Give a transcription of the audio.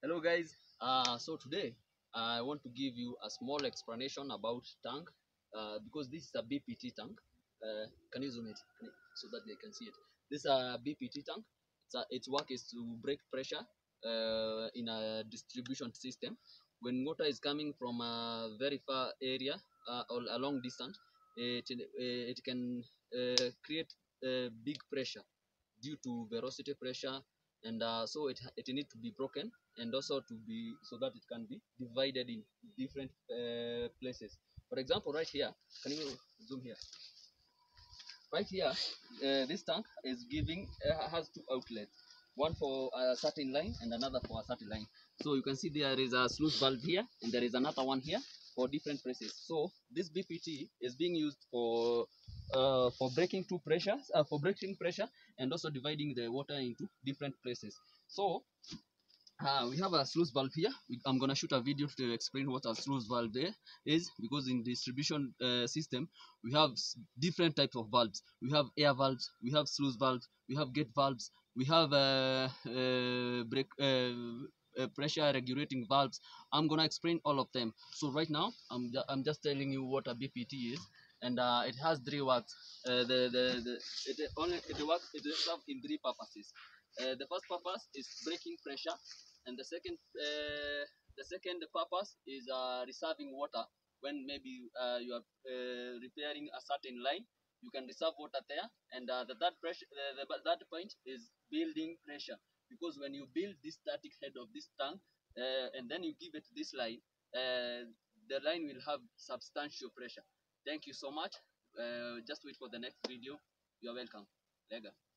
Hello guys, so today I want to give you a small explanation about tank because this is a BPT tank. Can you zoom it so that they can see it? This is a BPT tank. Its work is to break pressure in a distribution system. When water is coming from a very far area or a long distance, it can create big pressure due to velocity pressure, and so it needs to be broken and also to be so that it can be divided in different places. For example, right here, can you zoom here? Right here, this tank is giving has two outlets, one for a certain line and another for a certain line. So you can see there is a sluice valve here and there is another one here for different places. So this BPT is being used for breaking two pressures, for breaking pressure and also dividing the water into different places. So we have a sluice valve here. I'm gonna shoot a video to explain what a sluice valve there is, because in distribution system we have different types of valves. We have air valves, we have sluice valves, we have gate valves, we have pressure regulating valves. I'm gonna explain all of them. So right now I'm just telling you what a BPT is, and it has three works. It serves in three purposes. The first purpose is breaking pressure, and the second purpose is reserving water. When maybe you are repairing a certain line, you can reserve water there. And the third pressure, the third point is building pressure, because when you build this static head of this tank and then you give it this line, the line will have substantial pressure. Thank you so much. Just wait for the next video. You are welcome. Lega.